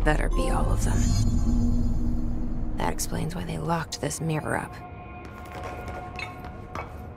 better be all of them. That explains why they locked this mirror up.